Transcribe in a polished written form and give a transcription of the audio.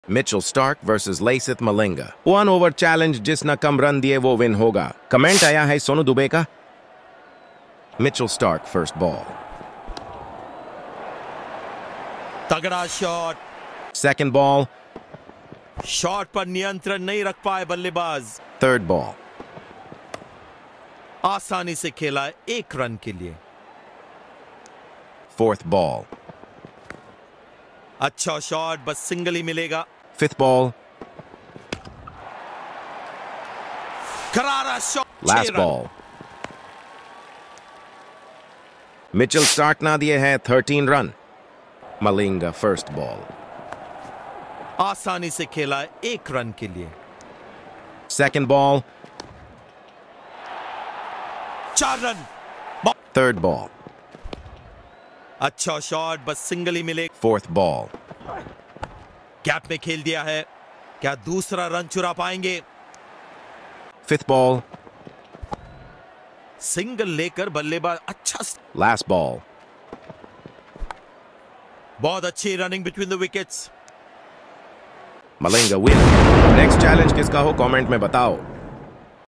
Mitchell Starc versus Lasith Malinga. 1 over challenge जिसना कम run दिए वो विन होगा. कमेंट आया है सोनू दुबे का. Mitchell Starc first ball. तगड़ा शॉट. Second ball. शॉट पर नियंत्रण नहीं रख पाए बल्लेबाज. Third ball. आसानी से खेला 1 रन के लिए. Fourth ball. अच्छा शॉट, बस सिंगल ही मिलेगा. Fifth ball. करारा shot. Last ball. Mitchell Starc ना दिए हैं 13 रन. Malinga first ball. आसानी से खेला 1 रन के लिए. Second ball. 4 run. Third ball. अच्छा शॉट, बस सिंगल ही मिले. Fourth ball. गैप में खेल दिया है. क्या दूसरा रन चुरा पाएंगे? Fifth ball. सिंगल लेकर बल्लेबाज अच्छा. Last ball. बहुत अच्छी running between the wickets. Malinga win. Next challenge किसका हो कमेंट में बताओ.